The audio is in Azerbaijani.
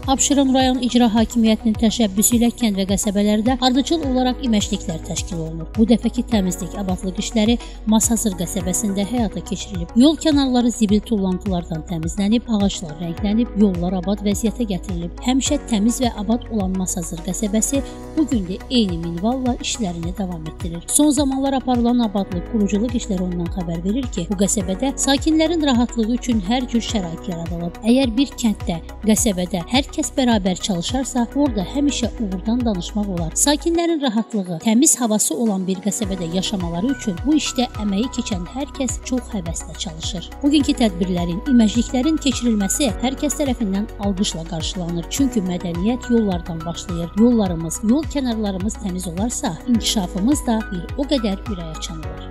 Abşeron rayon icra hakimiyyətinin təşəbbüsü ilə kənd və qəsəbələrdə ardıcıl olaraq iməçliklər təşkil olunur. Bu dəfəki təmizlik, abadlıq işləri Masazır qəsəbəsində həyata keçirilib. Yol kənarları zibil tullantılardan təmizlənib, ağaclar rənglənib, yollar abad vəziyyətə gətirilib. Həmişə təmiz və abad olan Masazır qəsəbəsi bu gün də eyni minvalla işlərini davam etdirir. Son zamanlar aparılan abadlıq, quruculuq işləri ondan xəbər verir ki, bu qəsəbədə sakinlərin rahatlığı üçün hər cür şərait yaradılıb. Əgər bir kənddə, qəsəbədə hər kəs bərabər çalışarsa, orada həmişə uğurdan danışmaq olar. Sakinlərin rahatlığı, təmiz havası olan bir qəsəbədə yaşamaları üçün bu işdə əməyi keçən hər kəs çox həvəslə çalışır. Bugünkü tədbirlərin, iməcliklərin keçirilməsi hər kəs tərəfindən alqışla qarşılanır. Çünki mədəniyyət yollardan başlayır. Yollarımız, yol kənarlarımız təmiz olarsa, inkişafımız da bir o qədər ürəkaçan olur.